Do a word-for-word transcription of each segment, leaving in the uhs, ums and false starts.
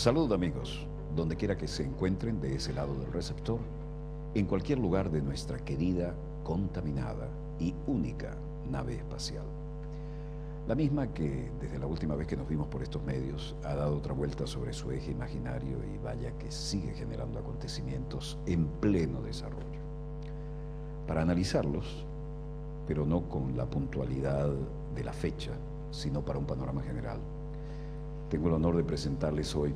Salud amigos, donde quiera que se encuentren de ese lado del receptor, en cualquier lugar de nuestra querida, contaminada y única nave espacial. La misma que, desde la última vez que nos vimos por estos medios, ha dado otra vuelta sobre su eje imaginario y vaya que sigue generando acontecimientos en pleno desarrollo. Para analizarlos, pero no con la puntualidad de la fecha, sino para un panorama general, tengo el honor de presentarles hoy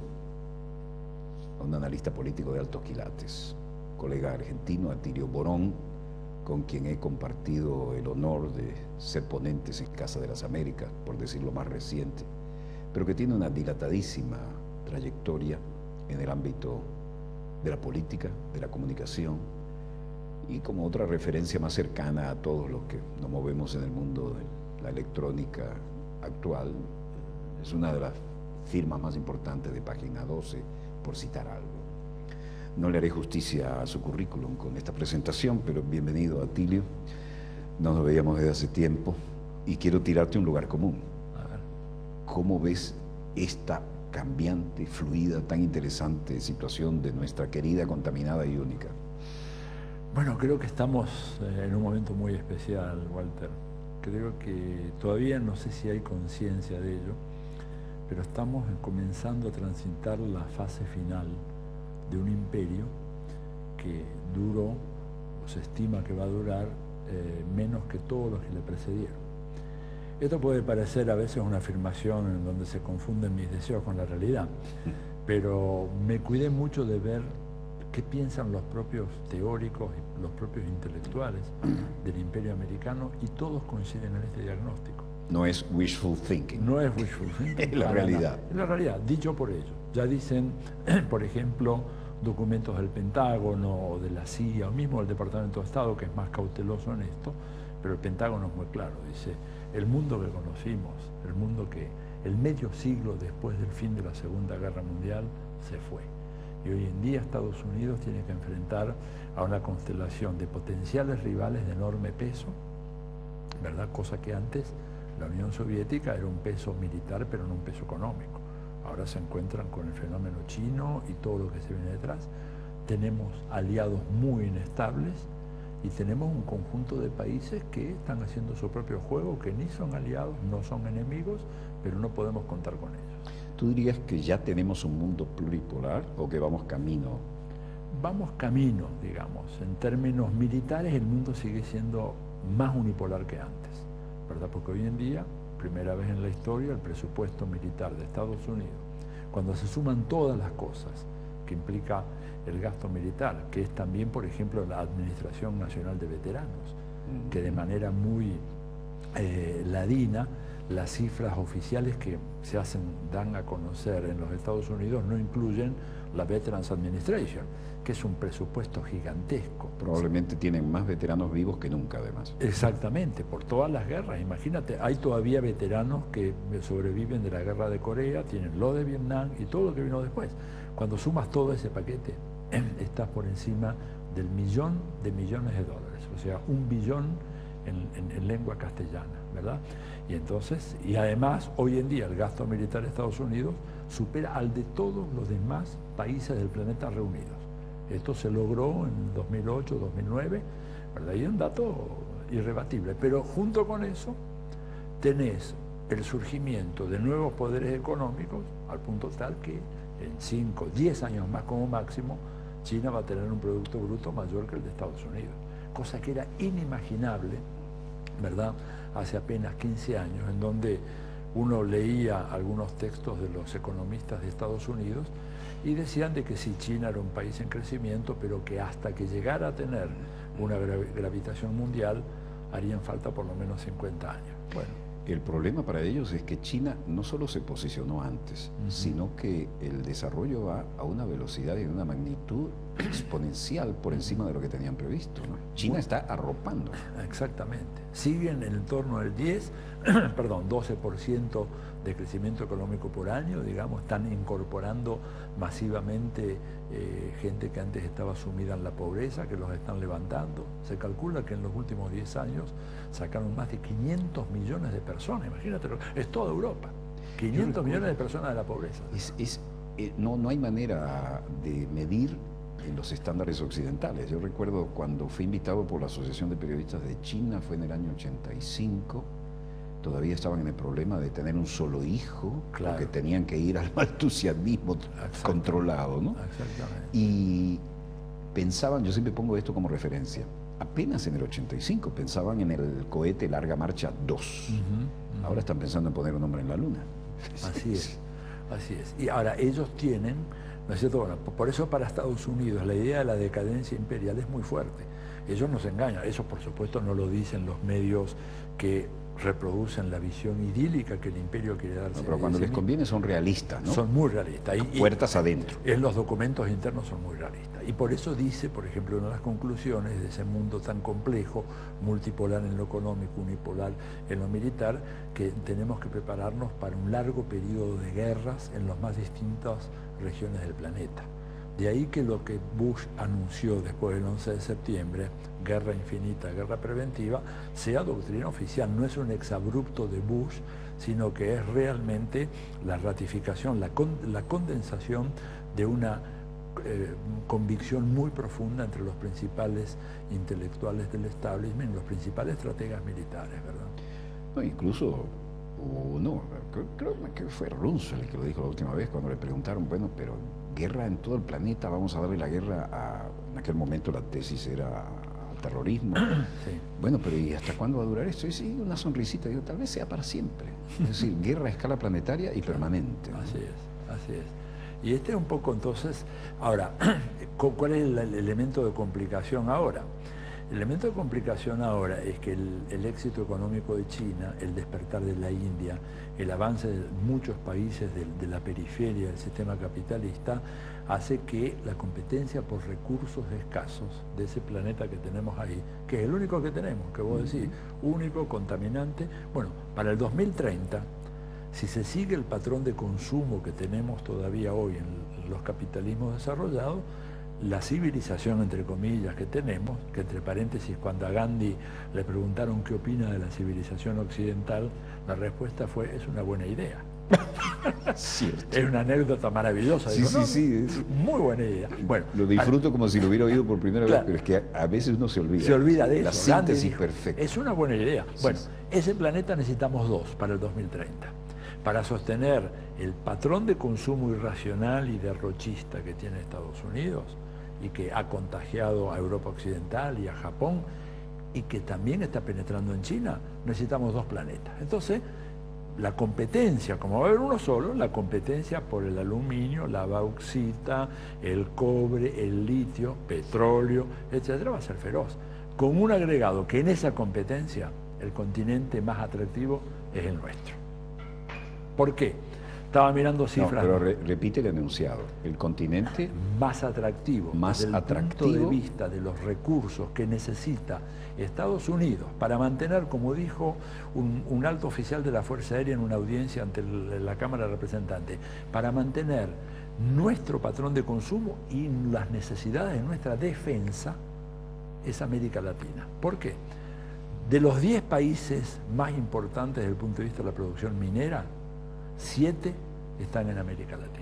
a un analista político de altos quilates, colega argentino Atilio Borón, con quien he compartido el honor de ser ponentes en Casa de las Américas, por decirlo más reciente, pero que tiene una dilatadísima trayectoria en el ámbito de la política, de la comunicación, y como otra referencia más cercana a todos los que nos movemos en el mundo de la electrónica actual, es una de las firmas más importantes de Página doce, por citar algo. No le haré justicia a su currículum con esta presentación, pero bienvenido, Atilio. No nos veíamos desde hace tiempo y quiero tirarte un lugar común. A ver. ¿Cómo ves esta cambiante, fluida, tan interesante situación de nuestra querida, contaminada y única? Bueno, creo que estamos en un momento muy especial, Walter. Creo que todavía no sé si hay conciencia de ello, pero estamos comenzando a transitar la fase final de un imperio que duró, o se estima que va a durar, eh, menos que todos los que le precedieron. Esto puede parecer a veces una afirmación en donde se confunden mis deseos con la realidad, pero me cuidé mucho de ver qué piensan los propios teóricos y los propios intelectuales del imperio americano, y todos coinciden en este diagnóstico. No es wishful thinking. No es wishful thinking. Es la realidad. Es la realidad, dicho por ellos. Ya dicen, por ejemplo, documentos del Pentágono o de la C I A o mismo del Departamento de Estado, que es más cauteloso en esto, pero el Pentágono es muy claro. Dice, el mundo que conocimos, el mundo que el medio siglo después del fin de la Segunda Guerra Mundial se fue. Y hoy en día Estados Unidos tiene que enfrentar a una constelación de potenciales rivales de enorme peso, ¿verdad? Cosa que antes la Unión Soviética era un peso militar, pero no un peso económico. Ahora se encuentran con el fenómeno chino y todo lo que se viene detrás. Tenemos aliados muy inestables y tenemos un conjunto de países que están haciendo su propio juego, que ni son aliados, no son enemigos, pero no podemos contar con ellos. ¿Tú dirías que ya tenemos un mundo pluripolar o que vamos camino? Vamos camino, digamos. En términos militares, el mundo sigue siendo más unipolar que antes, ¿verdad? Porque hoy en día, primera vez en la historia, el presupuesto militar de Estados Unidos, cuando se suman todas las cosas que implica el gasto militar, que es también, por ejemplo, la Administración Nacional de Veteranos, mm. que de manera muy eh, ladina, las cifras oficiales que se hacen, dan a conocer en los Estados Unidos no incluyen la Veterans Administration, que es un presupuesto gigantesco. Probablemente tienen más veteranos vivos que nunca, además. Exactamente, por todas las guerras. Imagínate, hay todavía veteranos que sobreviven de la guerra de Corea, tienen lo de Vietnam y todo lo que vino después. Cuando sumas todo ese paquete, estás por encima del millón de millones de dólares, o sea, un billón en, en, en lengua castellana, ¿verdad? Y entonces, y además, hoy en día el gasto militar de Estados Unidos supera al de todos los demás países del planeta reunidos. Esto se logró en dos mil ocho, dos mil nueve, ¿verdad? Y es un dato irrebatible. Pero junto con eso tenés el surgimiento de nuevos poderes económicos, al punto tal que en cinco, diez años más como máximo, China va a tener un Producto Bruto mayor que el de Estados Unidos. Cosa que era inimaginable, ¿verdad?, hace apenas quince años, en donde uno leía algunos textos de los economistas de Estados Unidos y decían de que sí, China era un país en crecimiento, pero que hasta que llegara a tener una gravitación mundial harían falta por lo menos cincuenta años. Bueno. El problema para ellos es que China no solo se posicionó antes, uh-huh. sino que el desarrollo va a una velocidad y una magnitud exponencial por encima de lo que tenían previsto, ¿no? China está arropando. Exactamente. Siguen en el torno del diez, perdón, doce por ciento de crecimiento económico por año, digamos, están incorporando masivamente eh, gente que antes estaba sumida en la pobreza, que los están levantando. Se calcula que en los últimos diez años sacaron más de quinientos millones de personas, imagínate, es toda Europa, quinientos millones de personas de la pobreza. Es, es eh, no, no hay manera de medir en los estándares occidentales. Yo recuerdo cuando fui invitado por la Asociación de Periodistas de China, fue en el año ochenta y cinco, todavía estaban en el problema de tener un solo hijo, claro, porque tenían que ir al maltusianismo controlado, ¿no? Exactamente. Y pensaban, yo siempre pongo esto como referencia, apenas en el ochenta y cinco pensaban en el cohete Larga Marcha dos. Uh-huh, uh-huh. Ahora están pensando en poner un hombre en la luna. Así es, así es. Y ahora ellos tienen, ¿no es cierto? Bueno, por eso para Estados Unidos la idea de la decadencia imperial es muy fuerte. Ellos nos engañan, eso por supuesto no lo dicen los medios que reproducen la visión idílica que el imperio quiere darse. No, pero cuando les conviene son realistas, ¿no? Son muy realistas. Y, puertas adentro. En los documentos internos son muy realistas. Y por eso dice, por ejemplo, una de las conclusiones de ese mundo tan complejo, multipolar en lo económico, unipolar en lo militar, que tenemos que prepararnos para un largo periodo de guerras en las más distintas regiones del planeta. De ahí que lo que Bush anunció después del once de septiembre, guerra infinita, guerra preventiva, sea doctrina oficial. No es un exabrupto de Bush, sino que es realmente la ratificación, la, con, la condensación de una eh, convicción muy profunda entre los principales intelectuales del establishment, los principales estrategas militares, ¿verdad? No, incluso, o no, creo, creo que fue Roosevelt el que lo dijo la última vez cuando le preguntaron, bueno, pero guerra en todo el planeta, vamos a darle la guerra a... En aquel momento la tesis era terrorismo. Sí. Bueno, pero ¿y hasta cuándo va a durar esto? Y sí, una sonrisita, digo, tal vez sea para siempre. Es decir, guerra a escala planetaria y permanente, ¿no? Así es, así es. Y este es un poco entonces, ahora, ¿cuál es el, el elemento de complicación ahora? El elemento de complicación ahora es que el, el éxito económico de China, el despertar de la India, el avance de muchos países de, de la periferia del sistema capitalista, hace que la competencia por recursos escasos de ese planeta que tenemos ahí, que es el único que tenemos, que vos decís, único, contaminante, bueno, para el dos mil treinta, si se sigue el patrón de consumo que tenemos todavía hoy en los capitalismos desarrollados, la civilización, entre comillas, que tenemos, que entre paréntesis, cuando a Gandhi le preguntaron qué opina de la civilización occidental, la respuesta fue, es una buena idea. Cierto. Es una anécdota maravillosa. Sí, Digo, sí, no, sí. Es... Muy buena idea. Bueno, lo disfruto al... como si lo hubiera oído por primera claro. vez, pero es que a, a veces uno se olvida. Se olvida de la eso. La síntesis dijo, perfecta. Es una buena idea. Sí, bueno, sí. Ese planeta necesitamos dos para el dos mil treinta. Para sostener el patrón de consumo irracional y derrochista que tiene Estados Unidos, y que ha contagiado a Europa Occidental y a Japón, y que también está penetrando en China, necesitamos dos planetas. Entonces, la competencia, como va a haber uno solo, la competencia por el aluminio, la bauxita, el cobre, el litio, petróleo, etcétera, va a ser feroz. Con un agregado que en esa competencia el continente más atractivo es el nuestro. ¿Por qué? Estaba mirando cifras. No, pero re, repite el enunciado. El continente más atractivo, más desde el atractivo. punto de vista de los recursos que necesita Estados Unidos para mantener, como dijo un, un alto oficial de la Fuerza Aérea en una audiencia ante el, la Cámara de Representantes, para mantener nuestro patrón de consumo y las necesidades de nuestra defensa, es América Latina. ¿Por qué? De los diez países más importantes desde el punto de vista de la producción minera, siete están en América Latina.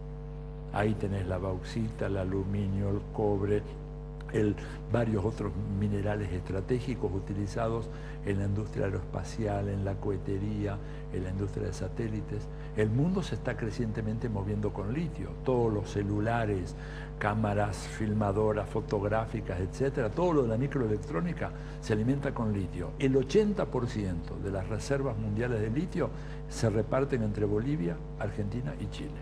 Ahí tenés la bauxita, el aluminio, el cobre, el, varios otros minerales estratégicos utilizados en la industria aeroespacial, en la cohetería, en la industria de satélites. El mundo se está crecientemente moviendo con litio. Todos los celulares, cámaras filmadoras, fotográficas, etcétera, todo lo de la microelectrónica se alimenta con litio. El ochenta por ciento de las reservas mundiales de litio se reparten entre Bolivia, Argentina y Chile.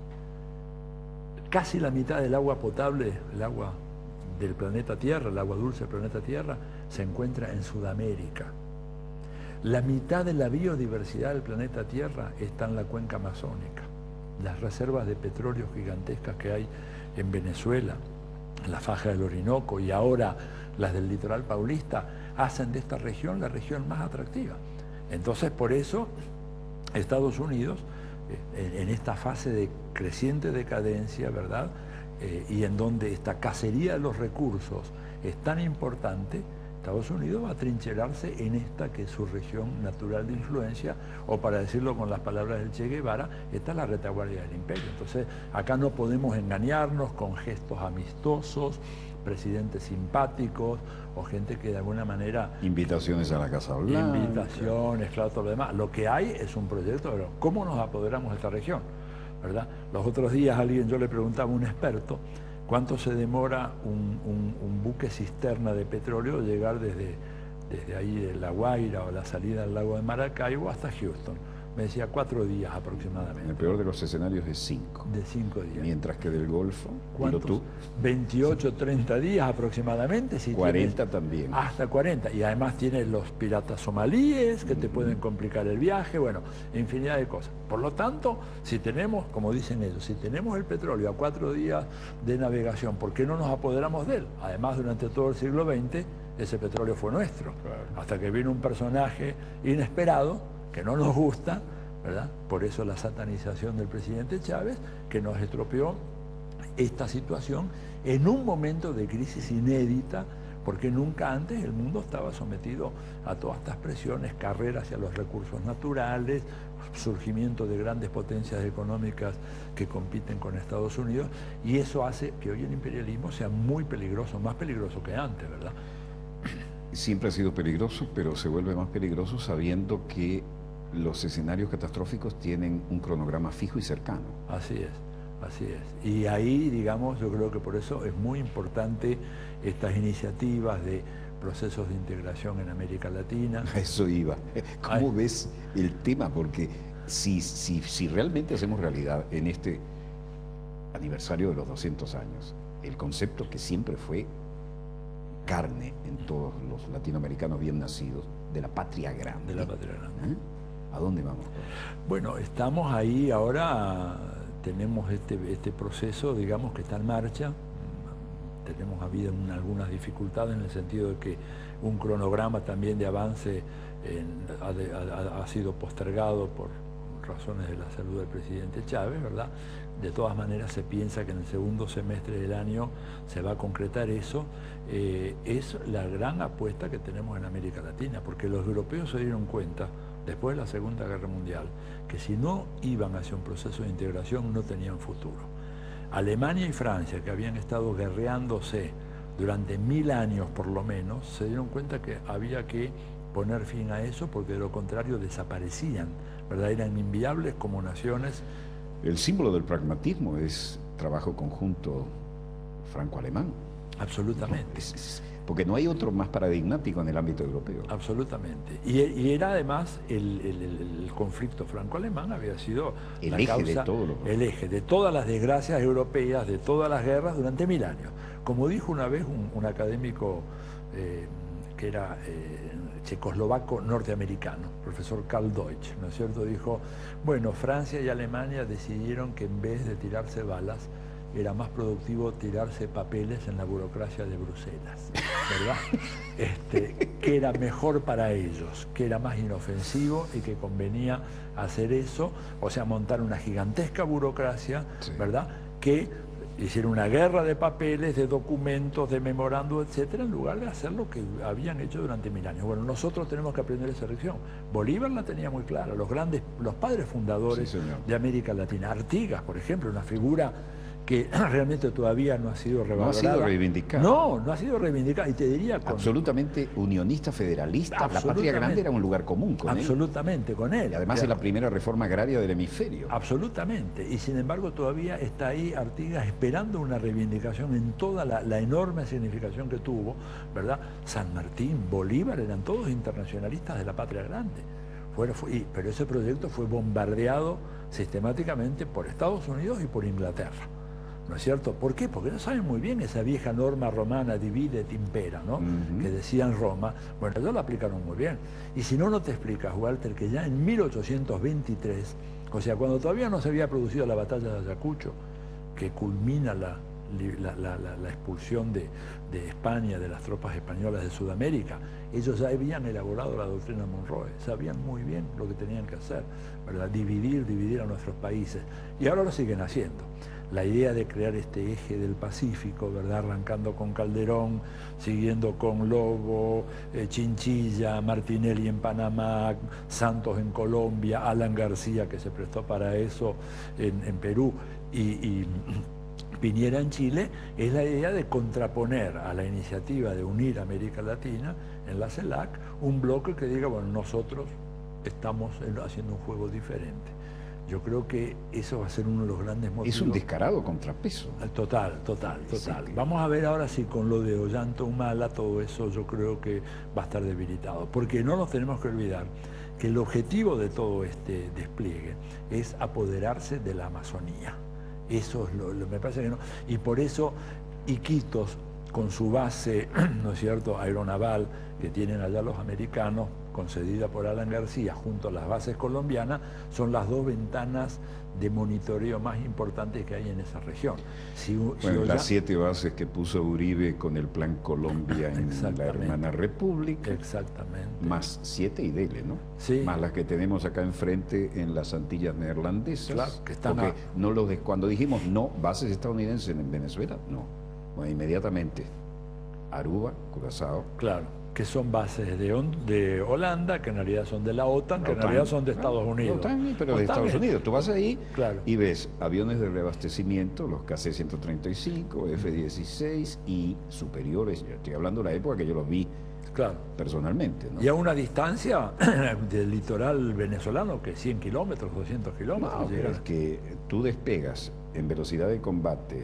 Casi la mitad del agua potable, el agua del planeta Tierra, el agua dulce del planeta Tierra, se encuentra en Sudamérica. La mitad de la biodiversidad del planeta Tierra está en la cuenca amazónica. Las reservas de petróleo gigantescas que hay en Venezuela, en la faja del Orinoco y ahora las del litoral paulista, hacen de esta región la región más atractiva. Entonces, por eso, Estados Unidos, en esta fase de creciente decadencia, ¿verdad?, Eh, y en donde esta cacería de los recursos es tan importante, Estados Unidos va a trincherarse en esta que es su región natural de influencia, o para decirlo con las palabras del Che Guevara, esta es la retaguardia del imperio. Entonces, acá no podemos engañarnos con gestos amistosos, presidentes simpáticos o gente que de alguna manera... Invitaciones a la Casa Blanca. Invitaciones, claro, todo lo demás. Lo que hay es un proyecto de cómo nos apoderamos de esta región, ¿verdad? Los otros días alguien, yo le preguntaba a un experto, ¿cuánto se demora un, un, un buque cisterna de petróleo llegar desde, desde ahí de La Guaira o la salida al lago de Maracaibo hasta Houston? Me decía cuatro días aproximadamente. En el peor de los escenarios es cinco. De cinco días. Mientras que del Golfo, ¿cuántos? tú. veintiocho, treinta días aproximadamente. Si cuarenta tienes, también. Hasta cuarenta. Y además tienes los piratas somalíes que te uh-huh. pueden complicar el viaje, bueno, infinidad de cosas. Por lo tanto, si tenemos, como dicen ellos, si tenemos el petróleo a cuatro días de navegación, ¿por qué no nos apoderamos de él? Además, durante todo el siglo veinte, ese petróleo fue nuestro. Claro. Hasta que vino un personaje inesperado, que no nos gusta, ¿verdad? Por eso la satanización del presidente Chávez, que nos estropeó esta situación en un momento de crisis inédita, porque nunca antes el mundo estaba sometido a todas estas presiones, carreras hacia los recursos naturales, surgimiento de grandes potencias económicas que compiten con Estados Unidos, y eso hace que hoy el imperialismo sea muy peligroso, más peligroso que antes, ¿verdad? Siempre ha sido peligroso, pero se vuelve más peligroso sabiendo que los escenarios catastróficos tienen un cronograma fijo y cercano. Así es, así es. Y ahí, digamos, yo creo que por eso es muy importante estas iniciativas de procesos de integración en América Latina. A eso iba. ¿Cómo Ay. ves el tema? Porque si, si, si realmente hacemos realidad en este aniversario de los doscientos años, el concepto que siempre fue carne en todos los latinoamericanos bien nacidos, de la patria grande. De la patria grande. ¿Eh? ¿A dónde vamos? Bueno, estamos ahí ahora, tenemos este, este proceso, digamos, que está en marcha. Tenemos habido un, algunas dificultades en el sentido de que un cronograma también de avance en, ha, ha, ha sido postergado por razones de la salud del presidente Chávez, ¿verdad? De todas maneras se piensa que en el segundo semestre del año se va a concretar eso. Eh, es la gran apuesta que tenemos en América Latina, porque los europeos se dieron cuenta, después de la Segunda Guerra Mundial, que si no iban hacia un proceso de integración no tenían futuro. Alemania y Francia, que habían estado guerreándose durante mil años por lo menos, se dieron cuenta que había que poner fin a eso, porque de lo contrario desaparecían, ¿verdad? Eran inviables como naciones. El símbolo del pragmatismo es trabajo conjunto franco-alemán. Absolutamente. Es, es, porque no hay otro más paradigmático en el ámbito europeo. Absolutamente. Y, y era además el, el, el, el conflicto franco-alemán había sido el la eje causa, de todo lo... el eje de todas las desgracias europeas, de todas las guerras durante mil años. Como dijo una vez un, un académico eh, que era eh, checoslovaco norteamericano, profesor Karl Deutsch, ¿no es cierto? Dijo, bueno, Francia y Alemania decidieron que en vez de tirarse balas, era más productivo tirarse papeles en la burocracia de Bruselas, ¿verdad? Este, que era mejor para ellos, que era más inofensivo y que convenía hacer eso, o sea, montar una gigantesca burocracia, sí. ¿verdad? Que hicieron una guerra de papeles, de documentos, de memorandos, etcétera, en lugar de hacer lo que habían hecho durante mil años. Bueno, nosotros tenemos que aprender esa lección. Bolívar la tenía muy clara, los grandes, los padres fundadores sí, de América Latina. Artigas, por ejemplo, una figura que realmente todavía no ha sido revalorada. No ha sido reivindicada. No, no ha sido reivindicada. Y te diría... Con, absolutamente unionista, federalista. La patria grande era un lugar común con absolutamente, él. con él. Y además claro. es la primera reforma agraria del hemisferio. Absolutamente. Y sin embargo todavía está ahí Artigas esperando una reivindicación en toda la, la enorme significación que tuvo, ¿verdad? San Martín, Bolívar, eran todos internacionalistas de la patria grande. Fue, fue, y, pero ese proyecto fue bombardeado sistemáticamente por Estados Unidos y por Inglaterra. ¿No es cierto? ¿Por qué? Porque no saben muy bien esa vieja norma romana, divide et impera, ¿no? Uh-huh. Que decía en Roma. Bueno, ellos la aplicaron muy bien. Y si no, no te explicas, Walter, que ya en mil ochocientos veintitrés, o sea, cuando todavía no se había producido la batalla de Ayacucho, que culmina la, la, la, la, la expulsión de, de España, de las tropas españolas de Sudamérica, ellos ya habían elaborado la doctrina Monroe, sabían muy bien lo que tenían que hacer, ¿verdad? Dividir, dividir a nuestros países. Y ahora lo siguen haciendo. la idea de crear este eje del Pacífico, ¿verdad? Arrancando con Calderón, siguiendo con Lobo, eh, Chinchilla, Martinelli en Panamá, Santos en Colombia, Alan García, que se prestó para eso en, en Perú, y, y Piñera en Chile, es la idea de contraponer a la iniciativa de unir a América Latina en la CELAC un bloque que diga, bueno, nosotros estamos haciendo un juego diferente. Yo creo que eso va a ser uno de los grandes motivos. Es un descarado contrapeso. Total, total, total. Sí, Vamos a ver ahora si con lo de Ollanta Humala todo eso yo creo que va a estar debilitado. Porque no nos tenemos que olvidar que el objetivo de todo este despliegue es apoderarse de la Amazonía. Eso es lo, lo me parece que no. Y por eso Iquitos, con su base, ¿no es cierto?, aeronaval que tienen allá los americanos, concedida por Alan García, junto a las bases colombianas, son las dos ventanas de monitoreo más importantes que hay en esa región. Si, bueno, si Ollanta... las siete bases que puso Uribe con el Plan Colombia en la hermana República. Exactamente. Más siete y dele, ¿no? Sí. Más las que tenemos acá enfrente en las Antillas neerlandesas. Claro, que están porque a... no los de... cuando dijimos no, bases estadounidenses en Venezuela, no. Bueno, inmediatamente Aruba, Curazao. Claro. Que son bases de, de Holanda, que en realidad son de la OTAN, que en realidad son de Estados Unidos. OTAN, pero de Estados Unidos. Tú vas ahí claro. y ves aviones de reabastecimiento, los K C ciento treinta y cinco, F dieciséis y superiores. Yo estoy hablando de la época que yo los vi claro. personalmente, ¿no? Y a una distancia del litoral venezolano, que cien kilómetros, doscientos kilómetros. No, pero es que tú despegas en velocidad de combate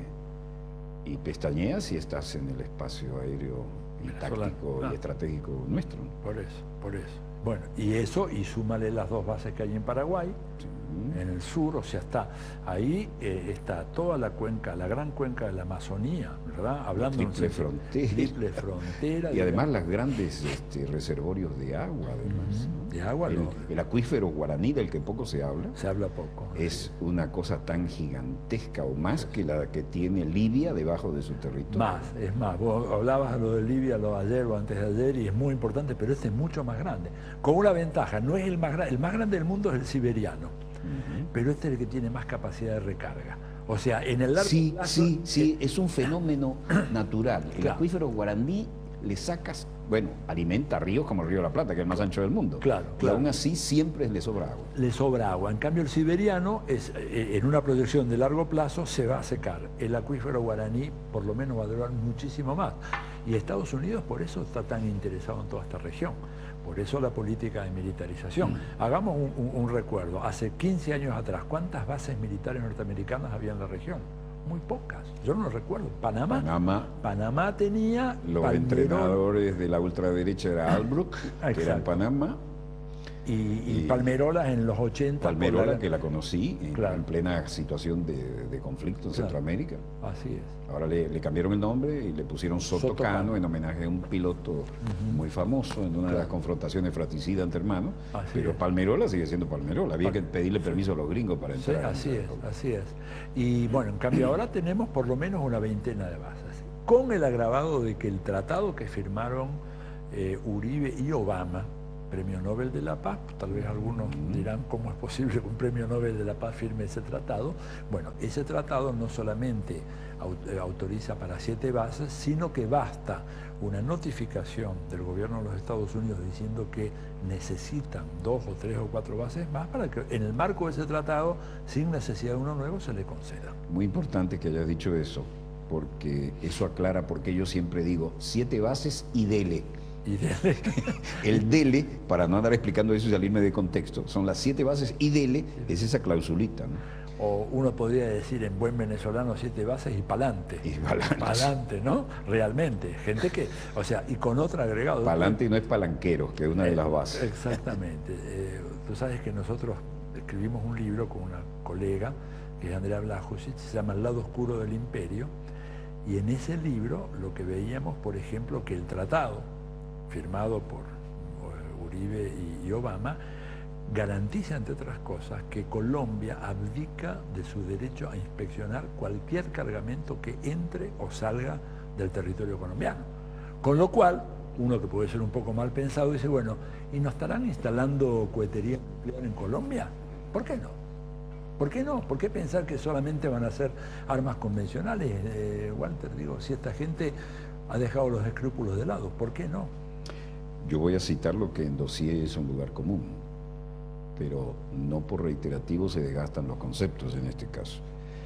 y pestañeas y estás en el espacio aéreo y táctico ah. y estratégico nuestro. Por eso, por eso. Bueno, y eso, y súmale las dos bases que hay en Paraguay, sí. en el sur, o sea, está ahí eh, está toda la cuenca, la gran cuenca de la Amazonía, ¿verdad? Hablando triple de frontera. Triple frontera. Y además las grandes este, reservorios de agua, además. Uh-huh. De agua, el, no. el acuífero guaraní, del que poco se habla. Se habla poco. Es una cosa tan gigantesca o más que la que tiene Libia debajo de su territorio. Más, es más. Vos hablabas de lo de Libia lo de ayer o antes de ayer y es muy importante, pero este es mucho más grande. Con una ventaja, no es el más grande, el más grande del mundo es el siberiano, uh-huh. pero este es el que tiene más capacidad de recarga. O sea, en el largo sí, plazo... Sí, sí, es un fenómeno natural. El claro. acuífero guaraní le sacas, bueno, alimenta ríos como el río de la Plata, que es el más ancho del mundo. Claro, y claro. aún así siempre le sobra agua. Le sobra agua. En cambio el siberiano, es, en una proyección de largo plazo, se va a secar. El acuífero guaraní por lo menos va a durar muchísimo más. Y Estados Unidos por eso está tan interesado en toda esta región. Por eso la política de militarización. Mm. Hagamos un, un, un recuerdo. Hace quince años atrás, ¿cuántas bases militares norteamericanas había en la región? Muy pocas. Yo no lo recuerdo. Panamá. Panamá. Panamá tenía... Los Palmerón. Entrenadores de la ultraderecha era Albrook, que era en Panamá. Y, y, y Palmerolas en los ochenta. Palmerola, la... que la conocí en, claro. en plena situación de, de conflicto en claro. Centroamérica. Así es. Ahora le, le cambiaron el nombre y le pusieron Soto, Soto Cano, Cano en homenaje a un piloto uh-huh. muy famoso en una claro. de las confrontaciones fratricidas entre hermanos. Así pero es. Palmerola sigue siendo Palmerola. Había Pal... que pedirle permiso a los gringos para entrar. Sí, así es, así es. Y bueno, en cambio ahora tenemos por lo menos una veintena de bases. Con el agravado de que el tratado que firmaron eh, Uribe y Obama, Premio Nobel de la Paz, tal vez algunos dirán cómo es posible que un Premio Nobel de la Paz firme ese tratado. Bueno, ese tratado no solamente autoriza para siete bases, sino que basta una notificación del gobierno de los Estados Unidos diciendo que necesitan dos o tres o cuatro bases más para que en el marco de ese tratado, sin necesidad de uno nuevo, se le conceda. Muy importante que hayas dicho eso, porque eso aclara porque yo siempre digo siete bases y dele. Y dele. El dele, para no andar explicando eso y salirme de contexto, son las siete bases y dele es esa clausulita, ¿no? O uno podría decir en buen venezolano siete bases y pa'lante. Y pa'lante. Pa'lante, ¿no? Realmente. Gente que, o sea, y con otro agregado. Pa'lante y no es palanquero, que es una eh, de las bases. Exactamente. Eh, tú sabes que nosotros escribimos un libro con una colega, que es Andrea Blachowicz, se llama El lado oscuro del imperio, y en ese libro lo que veíamos, por ejemplo, que el tratado firmado por Uribe y Obama garantiza, entre otras cosas, que Colombia abdica de su derecho a inspeccionar cualquier cargamento que entre o salga del territorio colombiano. Con lo cual, uno que puede ser un poco mal pensado dice, bueno, ¿y nos estarán instalando cohetería nuclear en Colombia? ¿Por qué no? ¿Por qué no? ¿Por qué pensar que solamente van a ser armas convencionales? Eh, Walter, digo, si esta gente ha dejado los escrúpulos de lado, ¿por qué no? Yo voy a citar lo que en dossier es un lugar común, pero no por reiterativo se desgastan los conceptos en este caso.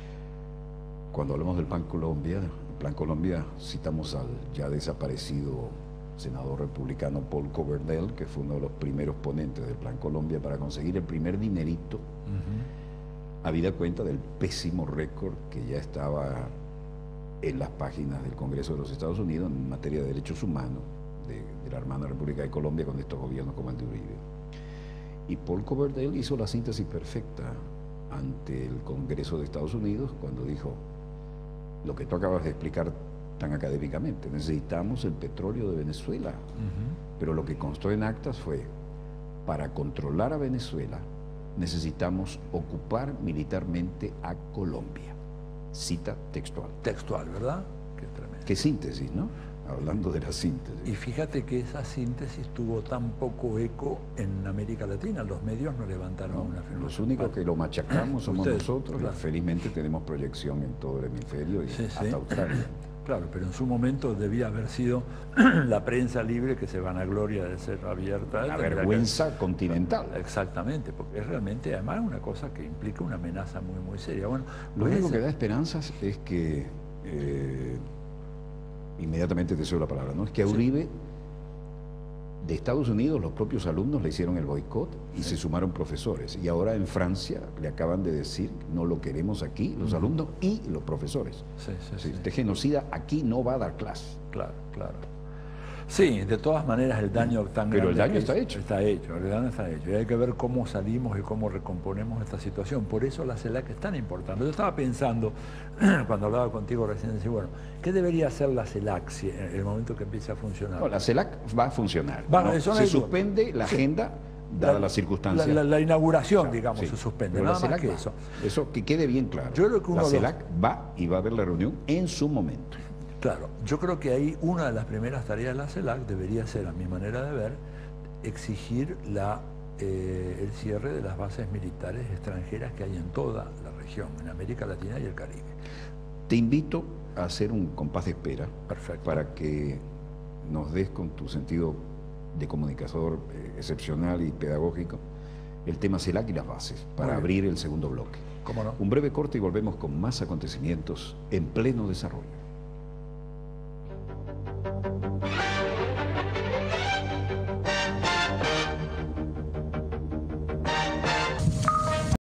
Cuando hablamos del Plan Colombia, el Plan Colombia, citamos al ya desaparecido senador republicano Paul Coverdell, que fue uno de los primeros ponentes del Plan Colombia para conseguir el primer dinerito, uh-huh. habida cuenta del pésimo récord que ya estaba en las páginas del Congreso de los Estados Unidos en materia de derechos humanos de, de la hermana República de Colombia con estos gobiernos como el de Uribe. Y Paul Coverdell hizo la síntesis perfecta ante el Congreso de Estados Unidos cuando dijo: lo que tú acabas de explicar tan académicamente, necesitamos el petróleo de Venezuela, uh-huh. pero lo que constó en actas fue: para controlar a Venezuela necesitamos ocupar militarmente a Colombia. Cita textual. Textual, ¿verdad? Qué tremendo. Qué síntesis, ¿no? Hablando de la síntesis. Y fíjate que esa síntesis tuvo tan poco eco en América Latina, los medios no levantaron no, una afirmación. Los únicos que lo machacamos somos Ustedes, nosotros, claro. y felizmente tenemos proyección en todo el hemisferio y sí, hasta sí. Australia. Claro, pero en su momento debía haber sido la prensa libre, que se vanagloria de ser abierta. La vergüenza que... continental. Exactamente, porque es realmente además una cosa que implica una amenaza muy, muy seria. Bueno, lo único ese... que da esperanzas es que, eh, inmediatamente te cedo la palabra, ¿no? Es que a Uribe, sí. de Estados Unidos, los propios alumnos le hicieron el boicot y sí. se sumaron profesores. Y ahora en Francia le acaban de decir: no lo queremos aquí, los uh-huh. alumnos y los profesores. Sí, sí, sí, sí. Este genocida aquí no va a dar clase. Claro, claro. Sí, de todas maneras el daño tan grande... Pero el daño está hecho. Está hecho, el daño está hecho. Y hay que ver cómo salimos y cómo recomponemos esta situación. Por eso la CELAC es tan importante. Yo estaba pensando, cuando hablaba contigo recién, decía, bueno, ¿qué debería hacer la CELAC si, en el momento que empiece a funcionar? No, la CELAC va a funcionar. Va, no, eso se no suspende la sí. agenda, dada la, las circunstancias. La, la, la inauguración, claro, digamos, sí. se suspende. Pero nada la más que va. eso. Eso que quede bien claro. Yo creo que uno la CELAC los... va y va a haber la reunión en su momento. Claro, yo creo que ahí una de las primeras tareas de la CELAC debería ser, a mi manera de ver, exigir la, eh, el cierre de las bases militares extranjeras que hay en toda la región, en América Latina y el Caribe. Te invito a hacer un compás de espera. Perfecto. Para que nos des, con tu sentido de comunicador eh, excepcional y pedagógico, el tema CELAC y las bases, para abrir el segundo bloque. ¿Cómo no? Un breve corte y volvemos con más acontecimientos en pleno desarrollo.